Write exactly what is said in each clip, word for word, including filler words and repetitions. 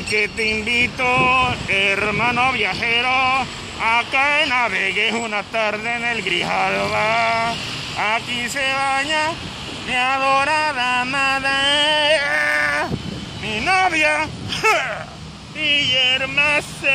que te invito, hermano viajero, a que navegues una tarde en el Grijalva. Aquí se baña mi adorada madre, mi novia, Guillermo.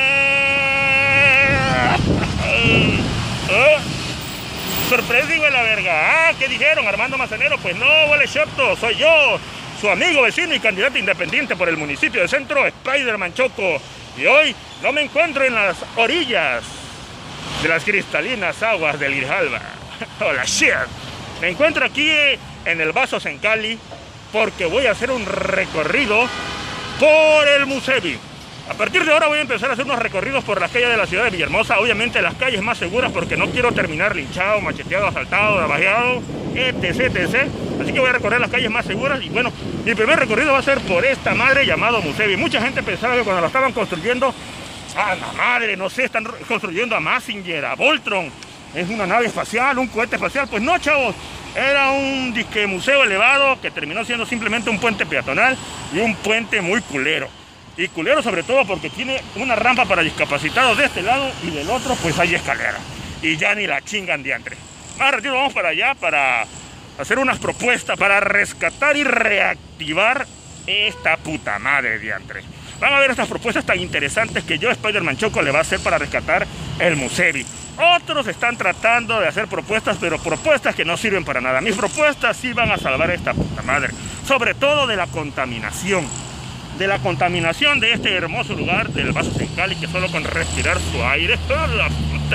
¿Eh? Sorpresa, hijo de la verga. Ah, ¿qué dijeron, Armando Manzanero? Pues no, vale, Shopto, soy yo, su amigo, vecino y candidato independiente por el municipio de Centro, Spider-Man Choco. Y hoy no me encuentro en las orillas de las cristalinas aguas del Grijalva. Hola, shit. Me encuentro aquí en el Vasos en Cali porque voy a hacer un recorrido por el Musevi. A partir de ahora voy a empezar a hacer unos recorridos por las calles de la ciudad de Villahermosa. Obviamente las calles más seguras porque no quiero terminar linchado, macheteado, asaltado, navajeado, etc, etcétera. Así que voy a recorrer las calles más seguras. Y bueno, mi primer recorrido va a ser por esta madre llamado Musevi. Mucha gente pensaba que cuando la estaban construyendo, ¡ah, la madre! No sé, están construyendo a Massinger, a Voltron. Es una nave espacial, un cohete espacial. Pues no, chavos. Era un disque museo elevado que terminó siendo simplemente un puente peatonal y un puente muy culero. Y culero sobre todo porque tiene una rampa para discapacitados de este lado y del otro pues hay escalera. Y ya ni la chingan diantre. Más ratito vamos para allá para hacer unas propuestas para rescatar y reactivar esta puta madre diantre. Van a ver estas propuestas tan interesantes que yo, Spider-Man Choco, le va a hacer para rescatar el Musevi. Otros están tratando de hacer propuestas, pero propuestas que no sirven para nada. Mis propuestas sí van a salvar esta puta madre. Sobre todo de la contaminación. De la contaminación de este hermoso lugar del Vasos en Cali, que solo con respirar su aire, ¡oh, la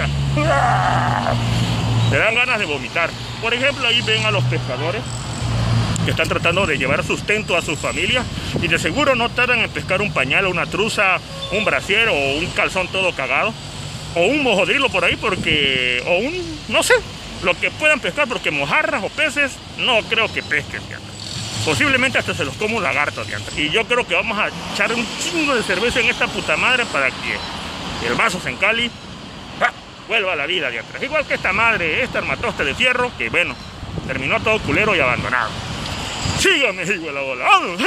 puta! Te dan ganas de vomitar. Por ejemplo, ahí ven a los pescadores que están tratando de llevar sustento a sus familias y de seguro no tardan en pescar un pañal, una truza, un brasier o un calzón todo cagado o un mojodrilo por ahí porque, o un, no sé, lo que puedan pescar, porque mojarras o peces no creo que pesquen, fíjate. Posiblemente hasta se los come un lagarto, diantre. Y yo creo que vamos a echar un chingo de cerveza en esta puta madre para que el Vasos en Cali ¡ah!, vuelva a la vida, diantre. Igual que esta madre, este armatoste de fierro, que bueno, terminó todo culero y abandonado. Síganme, hijo de la bola. ¡Vamos!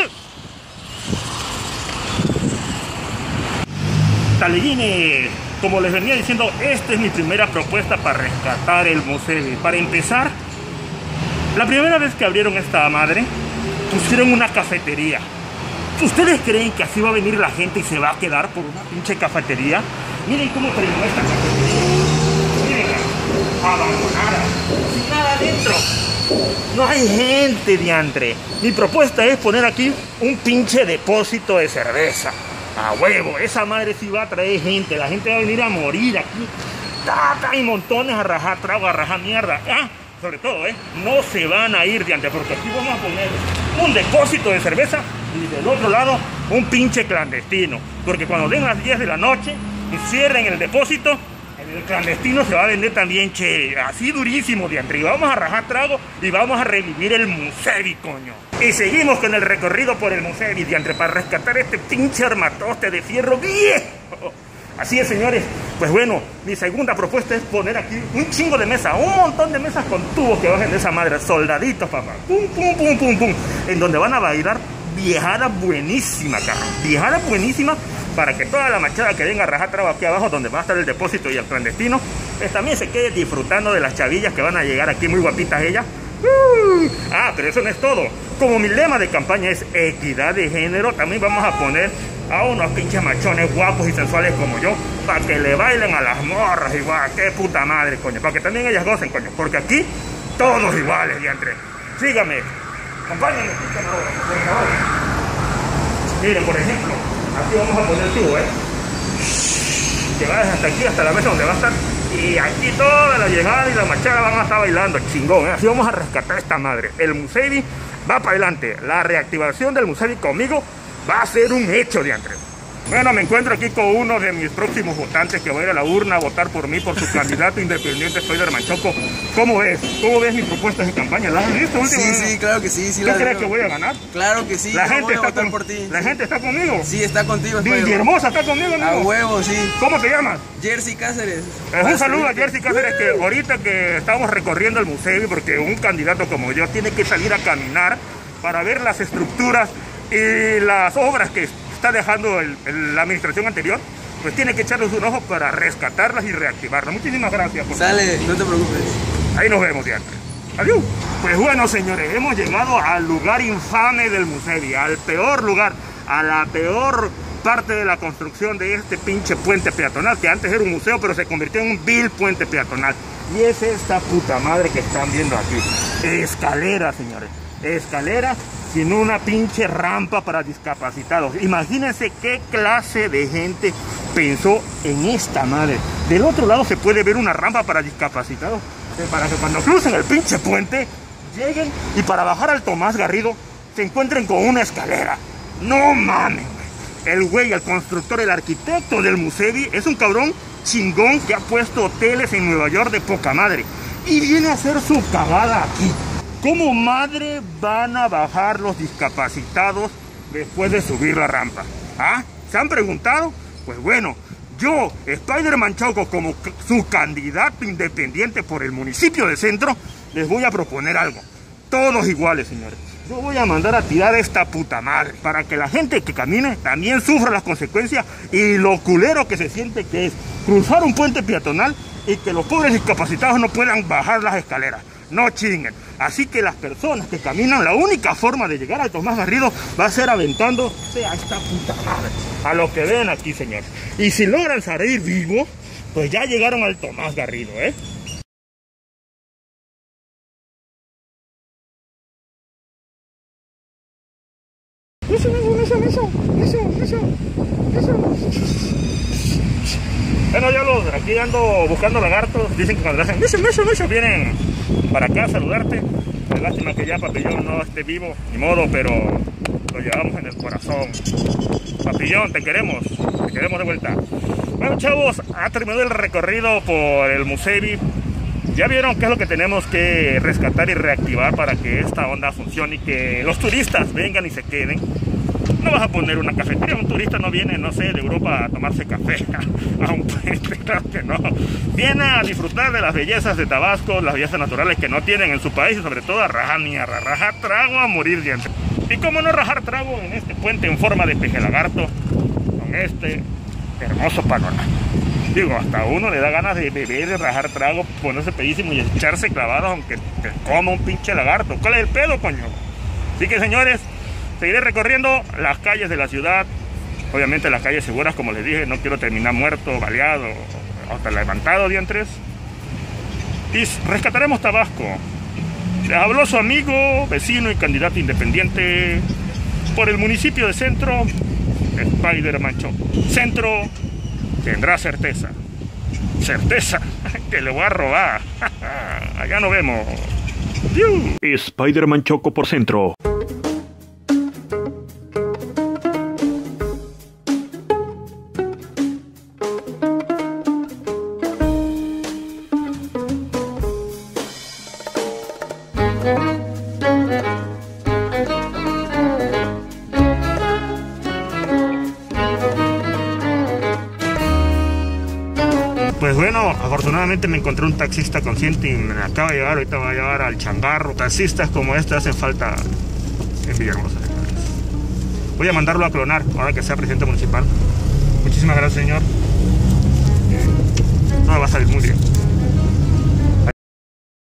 Taliguines, como les venía diciendo, esta es mi primera propuesta para rescatar el Musevi. Para empezar, la primera vez que abrieron esta madre, pusieron una cafetería. ¿Ustedes creen que así va a venir la gente y se va a quedar por una pinche cafetería? Miren cómo terminó esta cafetería. Miren, abandonada, sin nada adentro. No hay gente, diantre. Mi propuesta es poner aquí un pinche depósito de cerveza. A huevo, esa madre sí va a traer gente. La gente va a venir a morir aquí. Hay montones a rajar trago, a rajar mierda. Ah, sobre todo, ¿eh? No se van a ir, diantre, porque aquí vamos a poner un depósito de cerveza y del otro lado un pinche clandestino. Porque cuando den las diez de la noche y cierren el depósito, el clandestino se va a vender también, che, así durísimo, diantre. Y vamos a rajar trago y vamos a revivir el Musevi, coño. Y seguimos con el recorrido por el Musevi, diantre, para rescatar este pinche armatoste de fierro viejo. Así es, señores. Pues bueno, mi segunda propuesta es poner aquí un chingo de mesas, un montón de mesas con tubos que bajen de esa madre, soldaditos, papá. Pum, pum, pum, pum, pum. En donde van a bailar viejada buenísima, cara. Viejada buenísima para que toda la machada que venga a rajar trago aquí abajo, donde va a estar el depósito y el clandestino, pues también se quede disfrutando de las chavillas que van a llegar aquí, muy guapitas ellas. Uh, ah, pero eso no es todo. Como mi lema de campaña es equidad de género, también vamos a poner a unos pinches machones guapos y sensuales como yo, para que le bailen a las morras igual. Qué puta madre, coño, para que también ellas gocen, coño, porque aquí todos iguales, diantre. Síganme, acompáñenme, por favor. Miren, por ejemplo, aquí vamos a poner el tubo, eh que va hasta aquí, hasta la mesa donde va a estar. Y aquí toda la llegada y la machada van a estar bailando, chingón, ¿eh? Así vamos a rescatar esta madre. El Musevi va para adelante. La reactivación del Musevi conmigo va a ser un hecho, diantre. Bueno, me encuentro aquí con uno de mis próximos votantes que va a ir a la urna a votar por mí, por su candidato independiente, Spider-Man Choco. ¿Cómo ves? ¿Cómo ves mis propuestas de campaña? ¿Las has visto últimamente? Sí, sí, claro que sí. sí ¿Tú crees que voy a ganar? Claro que sí. La gente voy a está votar con... por ti. ¿La gente está conmigo? Sí, está contigo. Villahermosa está conmigo, amigo. A huevo, sí. ¿Cómo te llamas? Jersey Cáceres. Es un saludo a Jersey Cáceres, que ahorita que estamos recorriendo el Musevi, porque un candidato como yo tiene que salir a caminar para ver las estructuras y las obras que está dejando el, el, la administración anterior, pues tiene que echarles un ojo para rescatarlas y reactivarlas. Muchísimas gracias. Por Sale, no te preocupes. Ahí nos vemos, ya. Adiós. Pues bueno, señores, hemos llegado al lugar infame del Musevi, al peor lugar, a la peor parte de la construcción de este pinche puente peatonal, que antes era un museo, pero se convirtió en un vil puente peatonal. Y es esta puta madre que están viendo aquí. Escalera, señores. Escalera sin una pinche rampa para discapacitados. Imagínense qué clase de gente pensó en esta madre. Del otro lado se puede ver una rampa para discapacitados, para que cuando crucen el pinche puente, lleguen y para bajar al Tomás Garrido se encuentren con una escalera. No mames, güey. El güey, el constructor, el arquitecto del Musevi es un cabrón chingón que ha puesto hoteles en Nueva York de poca madre. Y viene a hacer su cagada aquí. ¿Cómo madre van a bajar los discapacitados después de subir la rampa? ¿Ah? ¿Se han preguntado? Pues bueno, yo, Spider-Man Choco, como su candidato independiente por el municipio de Centro, les voy a proponer algo. Todos iguales, señores. Yo voy a mandar a tirar esta puta madre para que la gente que camine también sufra las consecuencias y lo culero que se siente que es cruzar un puente peatonal y que los pobres discapacitados no puedan bajar las escaleras. No chinguen. Así que las personas que caminan, la única forma de llegar al Tomás Garrido va a ser aventándose a esta puta madre. A lo que ven aquí, señores. Y si logran salir vivos, pues ya llegaron al Tomás Garrido, ¿eh? Eso, eso, eso, eso, eso, eso. Bueno, ya los, aquí ando buscando lagartos. Dicen que cuando le hacen eso, eso, eso, vienen para acá a saludarte. Es lástima que ya Papillón no esté vivo, ni modo, pero lo llevamos en el corazón. Papillón, te queremos, te queremos de vuelta. Bueno, chavos, ha terminado el recorrido por el Musevi. Ya vieron qué es lo que tenemos que rescatar y reactivar para que esta onda funcione y que los turistas vengan y se queden. No vas a poner una cafetería, un turista no viene, no sé, de Europa a tomarse café a un puente, claro que no. Viene a disfrutar de las bellezas de Tabasco, las bellezas naturales que no tienen en su país y sobre todo a rajar mierda, rajar trago a morir de hambre. Y cómo no rajar trago en este puente en forma de peje lagarto, con este hermoso panorama. Digo, hasta uno le da ganas de beber, de rajar trago, ponerse pedísimo y echarse clavados aunque te coma un pinche lagarto. ¿Cuál es el pedo, coño? Así que, señores, seguiré recorriendo las calles de la ciudad, obviamente las calles seguras, como les dije, no quiero terminar muerto, baleado, hasta levantado, diantres. Y rescataremos Tabasco. Les habló su amigo, vecino y candidato independiente por el municipio de Centro, Spider-Man Choco. Centro tendrá certeza, certeza que le voy a robar. Allá nos vemos. Spider-Man Choco por Centro. Pues bueno, afortunadamente me encontré un taxista consciente y me acaba de llevar, ahorita va a llevar al changarro. Taxistas como este hacen falta en Villahermosa. Voy a mandarlo a clonar ahora que sea presidente municipal. Muchísimas gracias, señor. Todo va a salir muy bien.